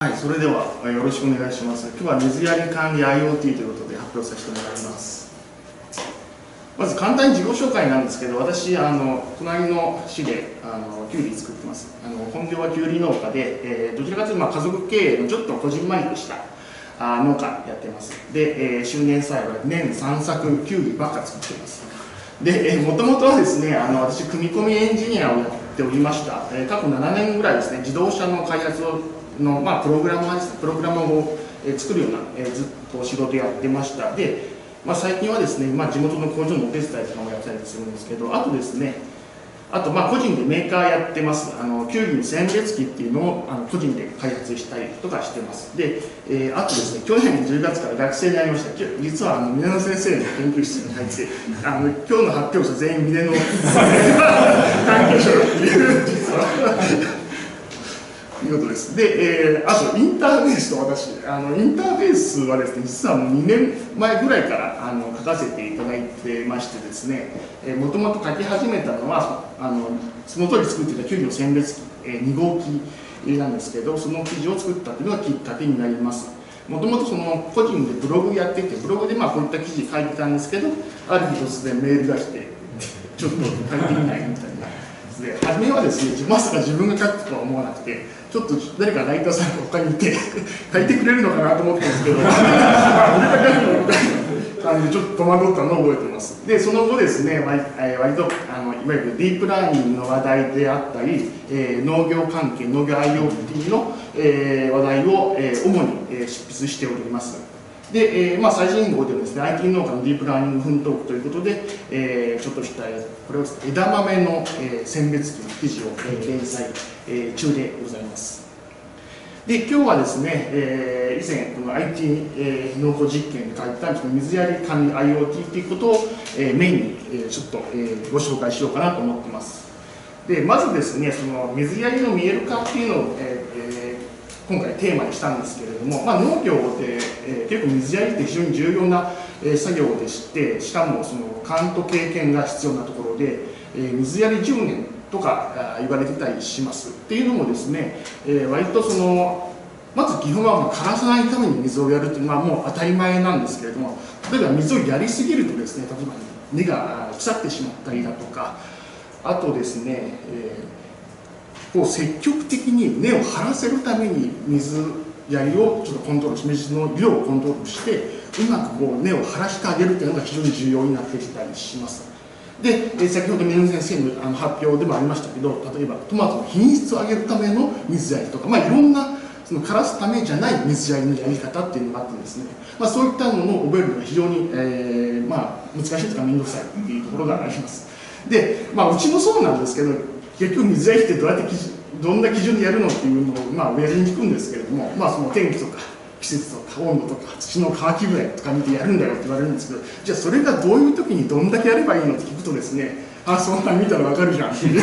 はい、それではよろしくお願いします。今日は水やり管理 IoT ということで発表させてもらいます。まず簡単に自己紹介なんですけど、私、隣の市でキュウリ作ってます。本業はキュウリ農家で、どちらかというと家族経営のちょっとこじんまりとした農家やってます。で、周年栽培、年3作キュウリばっか作ってます。で、もともとはですね、私、組み込みエンジニアをやっておりました。過去7年ぐらいですね、自動車の開発の、プログラマーを作るような、ずっと仕事やってました。で、最近はですね、地元の工場のお手伝いとかもやったりするんですけど、あとですね、個人でメーカーやってます。キュウリの選別機っていうのを個人で開発したりとかしてます。で、あとですね、去年10月から学生になりました。実は峰野先生の研究室に入って、今日の発表者全員峰野関係者だっていう、実は。いうことです。で、あとインターフェースと私、インターフェースはですね、実は2年前ぐらいから書かせていただいてましてですね、もともと書き始めたのは、その通り作っていたキュウリの選別機、2号機なんですけど、その記事を作ったというのがきっかけになります。もともと個人でブログやってて、ブログでこういった記事書いてたんですけど、ある日突然メールが来て、ちょっと書いてみないみたいな。で初めはですね、まさか自分が書くとは思わなくて、ちょっと誰かライターさんが他にいて書いてくれるのかなと思ったんですけど、俺が書くのみたいな感じでちょっと戸惑ったのを覚えてます。で、その後ですね、割といわゆるディープラーニングの話題であったり、農業関係、農業 IoT の話題を主に執筆しております。で、最新号でもですね、IT 農家のディープラーニング奮闘記ということで、ちょっとしたこれを枝豆の選別機の記事を連載中でございます。で、今日はですね、以前この IT 農耕実験で書いた水やり管理 IoT ということをメインにちょっとご紹介しようかなと思ってます。で、まずですね、その水やりの見える化っていうのを今回テーマにしたんですけれども、農業で、結構水やりって非常に重要な、作業でして、しかもその勘と経験が必要なところで、水やり10年とか言われてたりしますっていうのもですね、割とまず基本は枯らさないために水をやるというのはもう当たり前なんですけれども、例えば水をやりすぎるとですね、例えば根が腐ってしまったりだとか、あとですね、積極的に根を張らせるために水やりをちょっとコントロールし、水の量をコントロールしてうまく根を張らしてあげるというのが非常に重要になってきたりします。で、先ほど峰野先生の発表でもありましたけど、例えばトマトの品質を上げるための水やりとか、いろんな枯らすためじゃない水やりのやり方っていうのがあってですね、そういったものを覚えるのが非常に、難しいとか面倒くさいっていうところがあります。で、うちもそうなんですけど、結局水やりってどんな基準でやるのっていうのを親父に聞くんですけれども、その天気とか季節とか温度とか土の乾き具合とか見てやるんだよって言われるんですけど、じゃあそれがどういう時にどんだけやればいいのって聞くとですね、そんなん見たらわかるじゃんっていう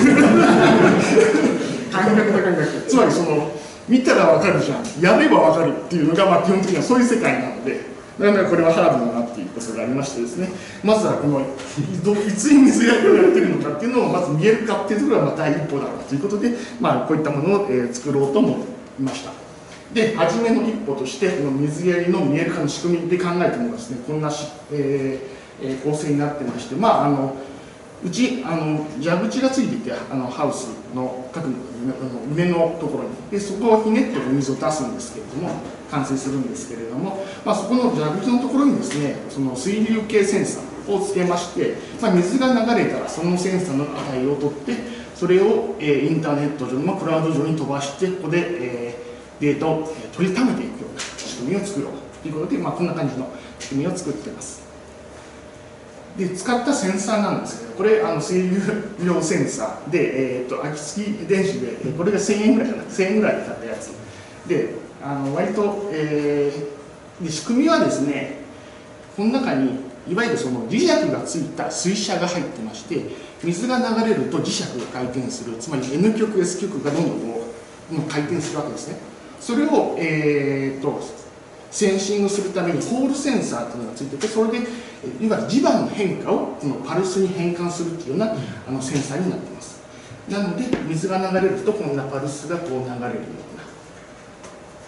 感覚、つまり見たらわかるじゃん、やればわかるっていうのが基本的にはそういう世界なので。だからこれはハードだなっていうことがありましてですね、まずはいつに水やりをやってるのかっていうのをまず見えるかっていうところが第一歩だろうということで、こういったものを作ろうと思いました。で、初めの一歩として、この水やりの見える化の仕組みで考えてもですね、こんな構成になってまして、うち蛇口がついていて、ハウスの各上のところにで、そこをひねってお水を出すんですけれども、完成するんですけれども、そこの蛇口のところにですね、その水流計センサーをつけまして、水が流れたらそのセンサーの値を取って、それをインターネット上のクラウド上に飛ばして、ここでデータを取りためていくような仕組みを作ろうということで、こんな感じの仕組みを作っています。で、使ったセンサーなんですけど、これ水流量センサーで、秋月電子で、これが1000円ぐらいかな、1000円ぐらいで買ったやつで、割と、仕組みはですね、この中にいわゆるその磁石がついた水車が入ってまして、水が流れると磁石が回転する、つまり N 極 S 極がどんどん回転するわけですね。それを、センシングするためにホールセンサーというのがついてて、それでいわゆる磁場の変化をこのパルスに変換するというようなセンサーになっています。なので水が流れるとこんなパルスがこう流れるような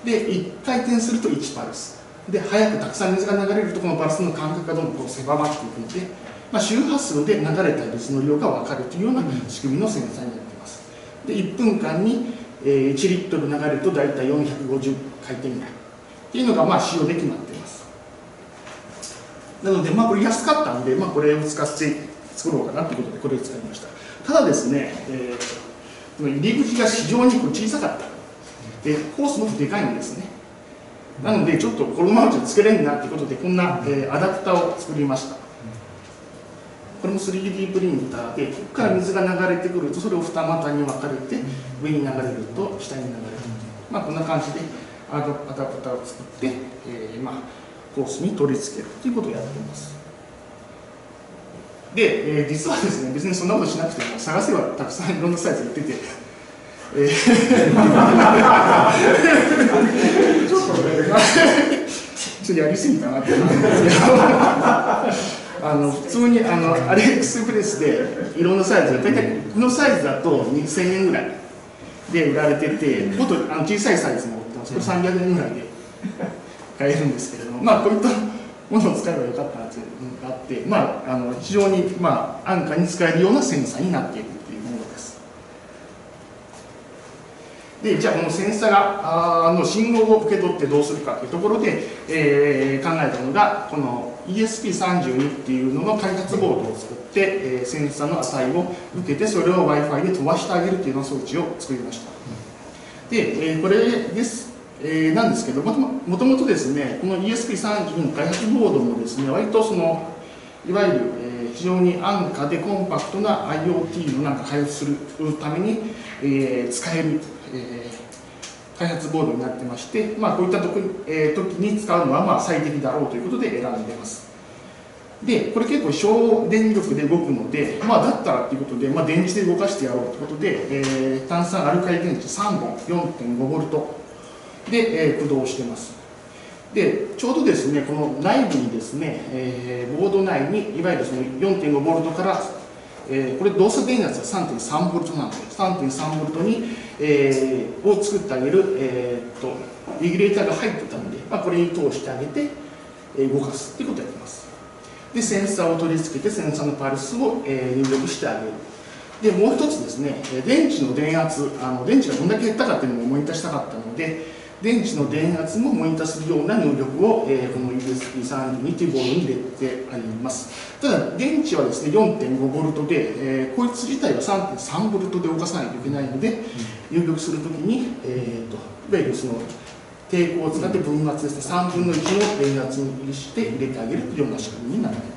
で1回転すると1パルスで、速くたくさん水が流れるとこのパルスの間隔がどんどんこう狭まっていくので、周波数で流れた水の量が分かるというような仕組みのセンサーになっています。で1分間に1リットル流れると大体450回転ぐらいっていうのが使用で決まっています。なので、これ安かったんで、これを使って作ろうかなということでこれを使いました。ただですね、入り口が非常に小さかった。でコースもでかいんですね。なのでちょっとこのままじゃ作れんなということでこんな、アダプターを作りました。これも 3D プリンターで、ここから水が流れてくるとそれを二股に分かれて上に流れると下に流れると、こんな感じでアダプターを作って、コースに取り付けるということをやっています。で、実はですね、別にそんなことしなくても探せばたくさんいろんなサイズ売ってて、ちょっとやりすぎたなって思うんですけど普通にアリエクスプレスでいろんなサイズ、大体このサイズだと2000円ぐらいで売られてて、もっと小さいサイズも売ってます。これ300円ぐらいで買えるんですけれども、こういったものを使えばよかったなというのがあって、非常に安価に使えるようなセンサーになっているというものです。でじゃあこのセンサーの信号を受け取ってどうするかというところで、考えたのがこの ESP32 っていうのの開発ボードを作って、センサーの値を受けてそれを Wi-Fi で飛ばしてあげるというような装置を作りました。で、これです、なんですけどもともとですね、この ESP32 の開発ボードもですね、割といわゆる、非常に安価でコンパクトな IoT の開発するために、使える、開発ボードになってまして、こういった時に使うのは最適だろうということで選んでます。で、これ結構省電力で動くので、だったらということで、電池で動かしてやろうということで、単酸アルカリ電池3本 4.5V で、駆動してます。で、ちょうどですね、この内部にですね、ボード内にいわゆる4.5V から、これ動作電圧が 3.3V なので 3.3V に、を作ってあげる、レギュレーターが入ってたので、これに通してあげて、動かすということをやってます。で、センサーを取り付けてセンサーのパルスを、入力してあげる。で、もう一つですね、電池の電圧、電池がどんだけ減ったかっていうのもモニターしたかったので、電池の電圧もモニターするような入力を、この USB32 というボードに入れてあります。ただ、電池はですね、4.5V で、こいつ自体は 3.3V で動かさないといけないので、入力するときに、いわゆる抵抗を使って分圧ですね、3分の1の電圧にして入れてあげるというような仕組みになっています。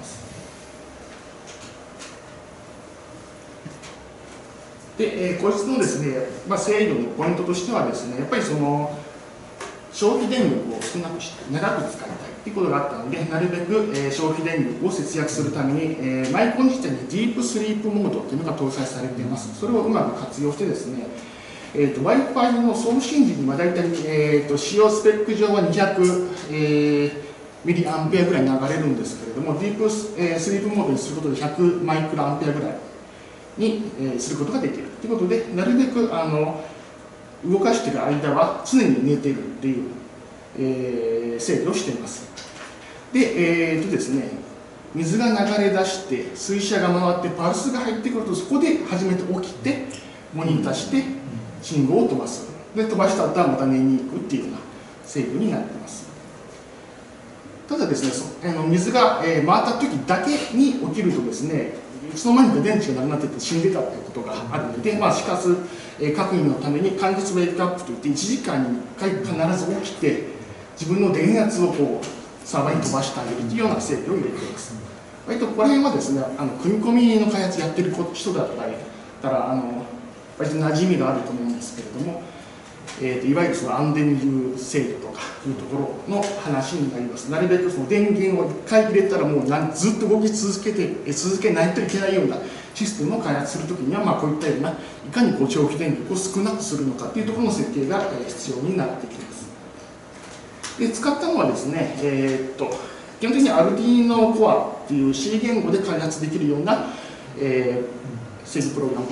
で、こいつのですね、制御のポイントとしてはですね、やっぱり消費電力を少なくして長く使いたいということがあったので、なるべく消費電力を節約するために、マイコン自体にディープスリープモードというのが搭載されています。それをうまく活用してですね、Wi-Fi の送信時には大体、使用スペック上は200、ミリアンペアぐらい流れるんですけれども、ディープスリープモードにすることで100マイクロアンペアぐらいにすることができるということで、なるべく動かしている間は常に寝ているという、制御をしています。で、ですね、水が流れ出して水車が回ってパルスが入ってくるとそこで初めて起きてモニターして信号を飛ばす。で、飛ばした後はまた寝に行くっていうような制御になっています。ただですね、水が回った時だけに起きるとですね、いつの間にか電池がなくなってて死んでたということがあるので、しかし確認のために間欠ウェイクアップといって1時間に1回必ず起きて自分の電圧をサーバーに飛ばしてあげるというような制御を入れています。割とこの辺はですね、組み込みの開発やってる人だったら割と馴染みがあると思うんですけれども、いわゆるアンデミング制御とかいうところの話になります。なるべく電源を1回入れたらもうずっと動き続けないといけないようなシステムを開発するときには、こういったようないかに消費電力を少なくするのかというところの設計が必要になってきます。で、使ったのはですね、基本的に Arduino Core っていう C 言語で開発できるような、制御プログラム、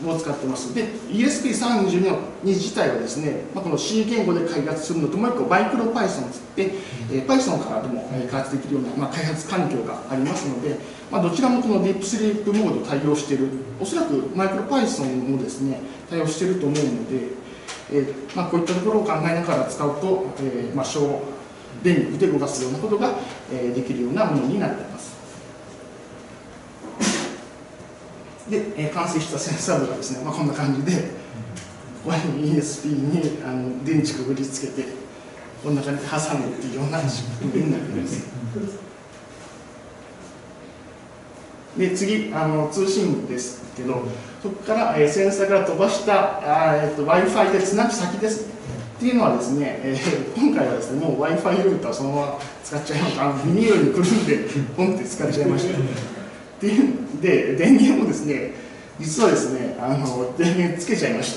を使ってます。で、ESP32 自体はですね、この C 言語で開発するのと、もう一個、マイクロ Python といって、Python からでも開発できるような、開発環境がありますので、どちらもこのディープスリープモードを対応している、おそらくマイクロ Python もですね、対応していると思うので、こういったところを考えながら使うと、省電力で動かすようなことができるようなものになっています。で、完成したセンサー部がですね、こんな感じで、ここに ESP に電池くぐりつけて、こんな感じで挟むっていうような仕組みになります。で、次、通信部ですけど、そこから、センサーから飛ばした、Wi-Fi でつなぐ先ですね。っていうのはですね、今回はですね、もう Wi-Fi ルーターそのまま使っちゃいました。ビニールにくるんで、ポンって使っちゃいました。っていうんで、電源もですね、実はですね、電源つけちゃいました。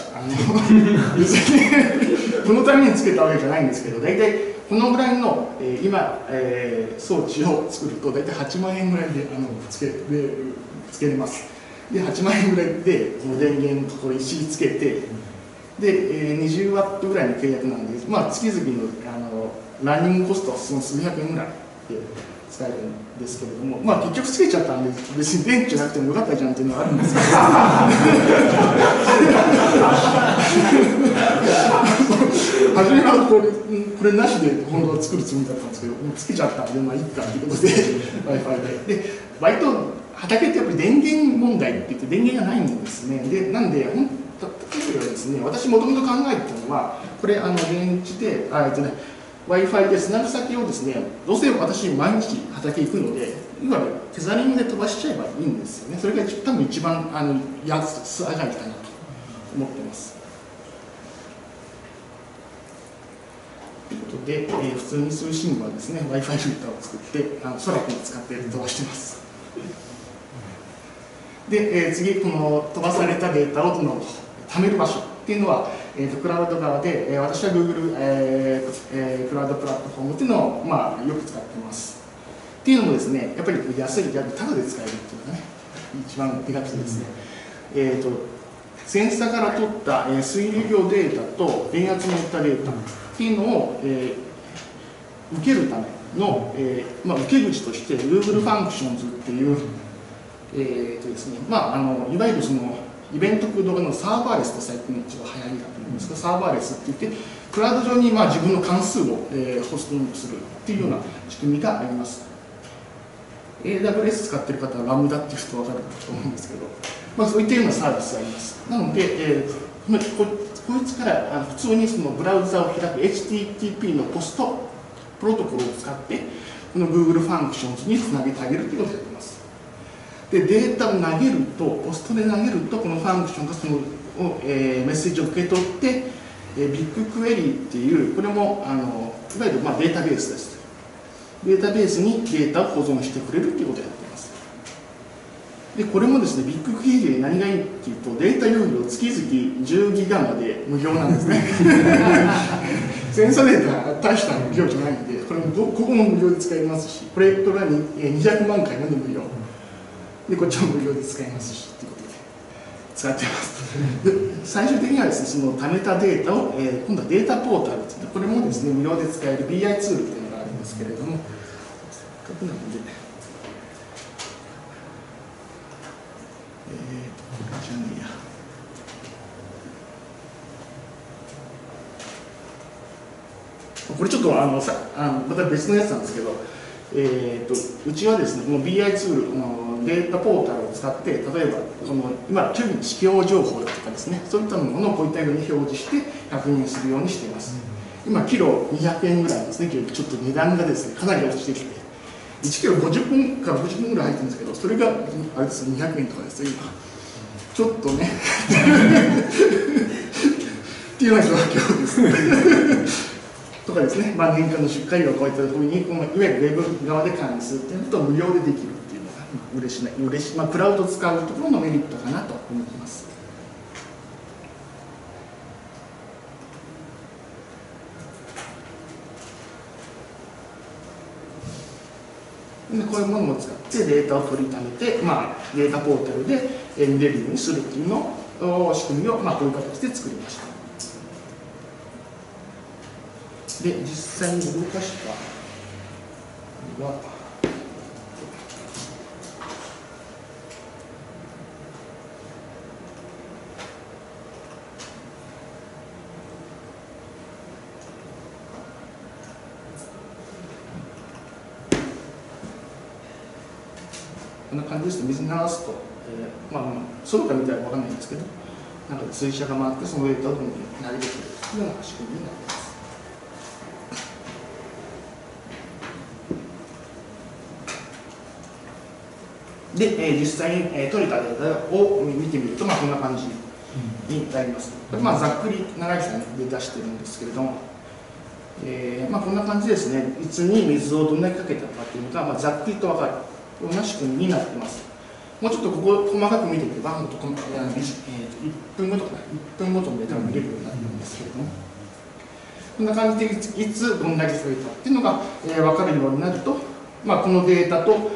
このためにつけたわけじゃないんですけど、大体このぐらいの、今、装置を作ると、大体8万円ぐらいでつけれます。で、8万円ぐらいで、この電源のところ一式つけて、で、20ワットぐらいの契約なんで、月々のランニングコストはその数百円ぐらいで使えるんですけれども、結局つけちゃったんで、別に電池じゃなくてもよかったじゃんっていうのはあるんですけど、初めはこれなしで本当は作るつもりだったんですけど、つけちゃったんで、いいかということで、Wi-Fi で。で、割と畑ってやっぱり電源問題って言って電源がないんですね。で、なんで、例えばですね、私もともと考えてたのは、これ、電池で、Wi-Fi でつなぐ先をですね、どうせ私、毎日畑行くので、いわゆるテザリングで飛ばしちゃえばいいんですよね。それが多分一番安上がりかなと思ってます。ということで、普通に通信部はですね、Wi-Fi ルーターを作って、ソラ君を使って飛ばしてます。で、次、この飛ばされたデータを貯める場所っていうのは、クラウド側で、私は Google、クラウドプラットフォームっていうのを、よく使ってます。っていうのもですね、やっぱり安い、タダで使えるっていうのがね、一番手がかりですね。センサーから取った水流量データと電圧に乗ったデータっていうのを、受けるための、受け口として Google Functions っていうですね、いわゆるそのイベント駆動のサーバーレスと最近一番流行りだと思うんですが、サーバーレスって言って、クラウド上に自分の関数をホスティングするっていうような仕組みがあります。AWS 使ってる方はラムダっていう人分かると思うんですけど、そういったようなサービスがあります。なので、こいつから普通にそのブラウザを開く HTTP のポストプロトコルを使って、この Google Functions につなげてあげるということをやっています。で、データを投げると、ポストで投げると、このファンクションがそのメッセージを受け取って、ビッグクエリーっていう、これもいわゆるデータベースです。データベースにデータを保存してくれるということをやっています。で、これもですね、ビッグクエリーで何がいいっていうと、データ容量月々10ギガまで無料なんですね。センサーデータ大した無料じゃないんで、ここも無料で使えますし、これは200万回まで無料。で、こっちも無料で使えますし、ということで使っています。で、最終的にはですね、その貯めたデータを、今度はデータポータルという、これもですね、無料で使える BI ツールというのがあるんですけれども、せっかくなので、これじゃねえや。これちょっとまた別のやつなんですけど、うちはですね、この BI ツール、データポータルを使って、例えば、今、キュビの市況情報だとかですね、そういったものをこういったように表示して確認するようにしています。今、キロ200円ぐらいですね、ちょっと値段がですね、かなり落ちてきて、1キロ50本から50本ぐらい入ってるんですけど、それが、あれですよ、200円とかですよ、今。ちょっとね、っていうような状況ですね。とかですね、年間の出荷量を超えたときに、いわゆるウェブ側で管理するっていうことを無料でできるっていうのが嬉しい、クラウドを使うところのメリットかなと思います。でこういうものを使ってデータを取りためて、データポータルで見れるようにするっていうのを仕組みを、こういう形で作りました。で、実際に動かしたのが、こんな感じですと、水に流すと、外から見たら分かんないんですけど、なんか水車が回って、そのデータをどんどん投げてくるというような仕組みになります。で、実際に取れたデータを見てみると、こんな感じになります。これざっくり長いさで出してるんですけれども、こんな感じですね。いつに水をどんだけかけたかというのが、ざっくりと分かるような仕組みになっています。もうちょっとここ細かく見てみれば、もっと1分ごとかな、1分ごとのデータが見れるようになっているんですけれども、こんな感じでいつどんだけ下げたっていうのが、分かるようになると、このデータと、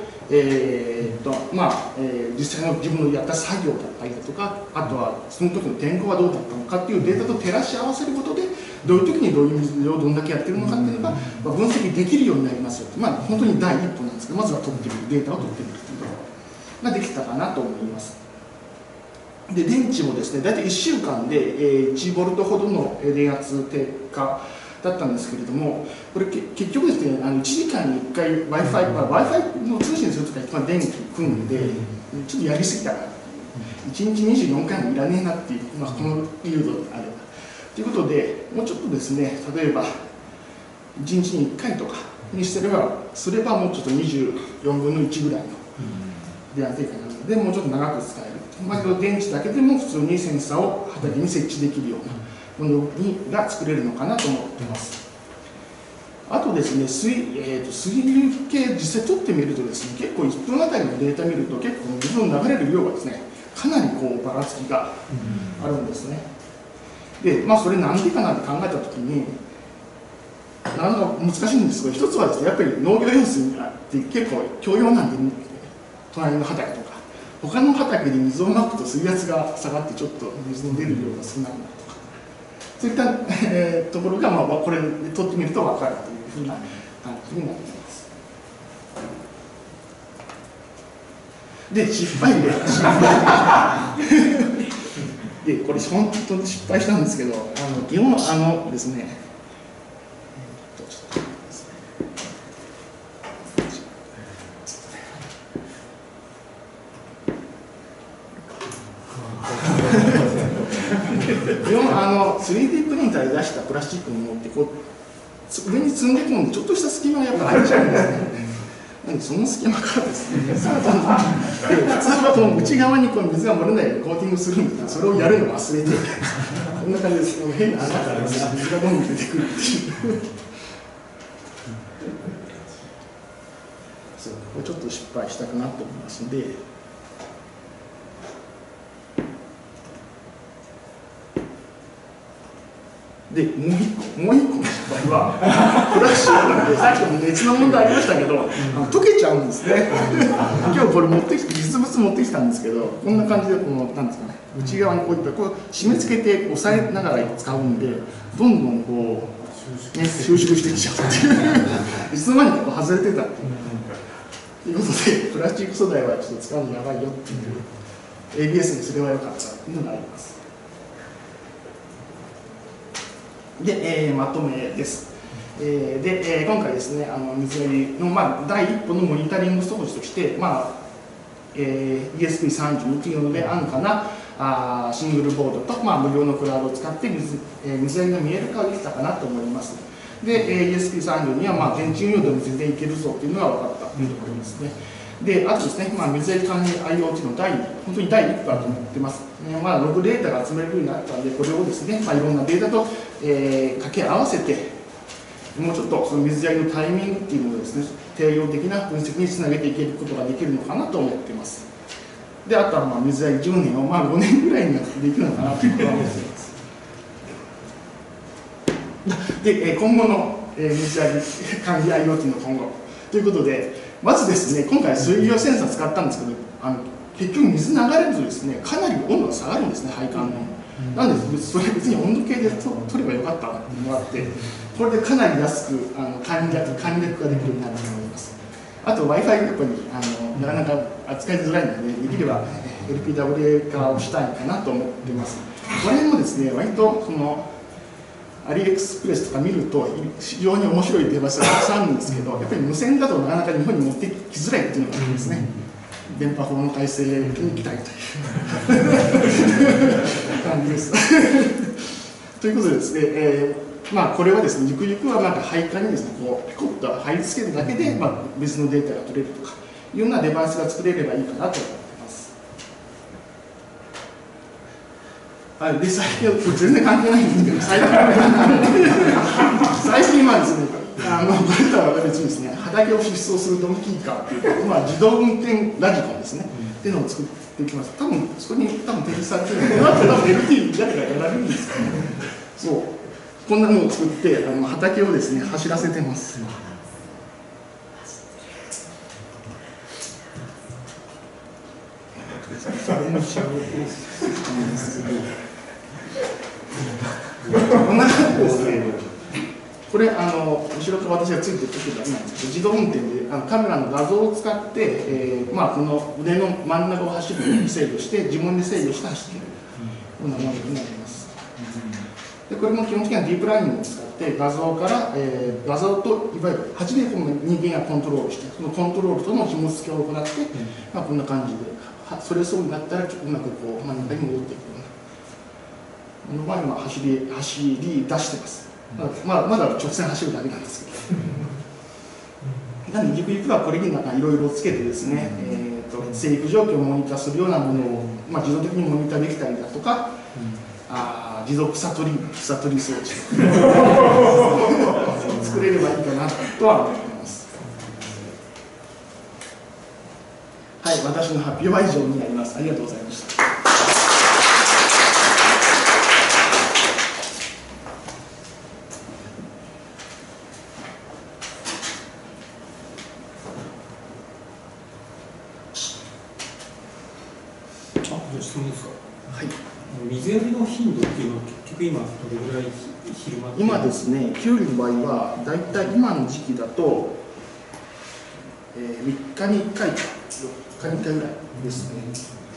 実際の自分のやった作業だったりだとか、あとはその時の天候はどうだったのかっていうデータと照らし合わせることで、どういう時にどういう水をどんだけやってるのかっていうのが分析できるようになりますよ。本当に第一歩なんですけど、まずは取ってみる、データを取ってみるということができたかなと思います。で、電池もですね、大体1週間で1ボルトほどの電圧低下だったんですけれども、これ結局ですね、1時間に1回 Wi-Fi の通信するときは電気組んで、ちょっとやりすぎたな、1日24回もいらねえなっていう、この理由度であれば。ということで、もうちょっとですね、例えば1日に1回とかにすればもうちょっと24分の1ぐらいの電圧低下なので、もうちょっと長く使える。電池だけでも普通にセンサーを畑に設置できるようなものが作れるのかなと思っています。あとですね、水流計実際取ってみるとですね、結構1分あたりのデータ見ると結構水の流れる量がですね、かなりばらつきがあるんですね。で、それなんでかなって考えたときに、なかなか難しいんですけど、一つはですね、やっぱり農業用水って結構共用なんで、隣の畑とか、他の畑で水をまくと水圧が下がってちょっと水の出る量が少なくなるとか、そういった、ところが、これで取ってみると分かるというふうな感じになります。で、失敗で、これ本当に失敗したんですけど、基本ですね、3D プリンターで出したプラスチックのものって上に積んで込んでちょっとした隙間がやっぱあるじゃないですか。なのでその隙間からですね、普通はこの内側に水が漏れないようにコーティングするんですけど、それをやるの忘れて、こんな感じです。変な穴から水がどんどん出てくるっていう。これちょっと失敗したかなと思いますので。で、もう一個の失敗は、フラッシュなんで、さっきも熱の問題ありましたけど、溶けちゃうんですね。今日これ実物持ってきたんですけど、こんな感じで、なんですかね、内側にこういった締め付けて押さえながら使うんで、どんどん収縮してきちゃうっていう、いつの間にか外れてたっていうことで、プラスチック素材はちょっと使うのやばいよっていう、ABS にすればよかったっていうのがあります。で、まとめです。で、今回ですね、水やりの、第一歩のモニタリング装置として、ESP32 というので安価なシングルボードと、無料のクラウドを使って水やりが見える化ができたかなと思います。で、ESP32 には、電池運用でも全然いけるぞというのが分かったというところですね。で、あとですね、水やり管理 IoT の本当に第一歩だと思ってます。ログデータが集めれるようになったので、これをですね、いろんなデータと、掛け合わせて、もうちょっとその水やりのタイミングっていうのをですね、定量的な分析につなげていけることができるのかなと思っています。で、あとは水やり10年を5年ぐらいになってできるのかなということは思っています。で、今後の水やり管理 IoT の今後ということで、まずですね、今回水量センサー使ったんですけど、 結局水流れるとですね、かなり温度が下がるんですね、配管の。なんで、それ別に温度計で取ればよかったなっていうのがあって、これでかなり安く簡略ができるようになると思います。あと Wi-Fi やっぱりなかなか扱いづらいので、できれば LPWA 化をしたいかなと思っています。これもですね、割とそのアリエクスプレスとか見ると非常に面白いデバイスがたくさんあるんですけど、やっぱり無線だとなかなか日本に持ってきづらいっていうのがあるんですね。電波法の改正に期待という感じです。ということでですね、まあこれはですね、ゆくゆくはなんか配管にですね、こうピコッと貼り付けるだけで、まあ、別のデータが取れるとかいうようなデバイスが作れればいいかなと思っています。はい、で最近これ全然関係ないんですけど、最近はですね、これとは別にですね、畑を疾走するドンキーカーっていう、まあ、自動運転ラジコンですね、っていうのを作っていきます。多分そこに提示されてるので、多分 LT 誰かやられるんですかね。そう、こんなのを作って畑をですね走らせてます。こんな感じですね。これ後ろから私がついてる時だけなんですけど、自動運転でカメラの画像を使って、まあ、この腕の真ん中を走るように制御して自分で制御して走っているようなものになります。でこれも基本的にはディープラーニングを使って画像から、画像といわゆる8でこの人間がコントロールして、そのコントロールとの紐付けを行って、まあ、こんな感じでそれそうになったらうまくこう真ん中に戻っていくようなものが今走り出してます。まだ直線走るだけなんですけど、なのでゆくゆくはこれになんかいろいろつけてですね、生育状況をモニターするようなものを、まあ、自動的にモニターできたりだとか、自動草取り装置作れればいいかなとは思っています。はい、私の発表は以上になります。ありがとうございました。 質問ですか。 はい。 水やりの頻度っていうのは結局今どれぐらい昼間？ 今ですね、キュウリの場合はだいたい今の時期だと、3日に1回か4日に1回ぐらいですね。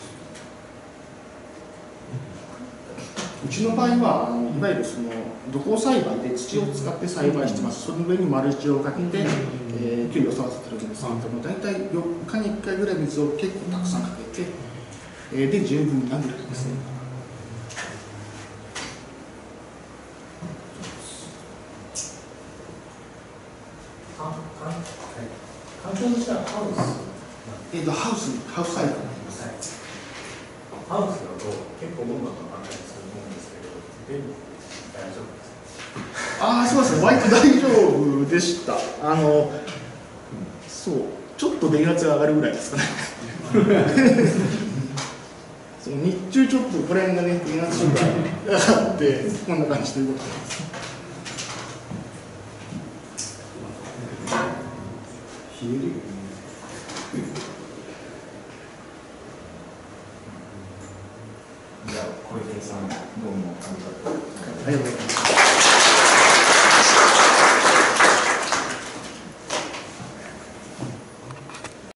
うちの場合はいわゆるその土耕栽培で土を使って栽培してます。その上にマルチをかけて、キュウリを育ててるんですけれども、だいたい4日に1回ぐらい水を結構たくさんかけて、で十分なぐらいですね。 環境としてはハウス栽培になります。 ハウスだと結構温度が上がったりすると思うんですけど、大丈夫ですか？ そうですね、割と大丈夫でした。そう、ちょっと電圧が上がるぐらいですかね。そう日中ちょっとこれがね、電圧が上がって、こんな感じということです。 じゃあ小池さんどうもありがとうございます。 ありがとうございます。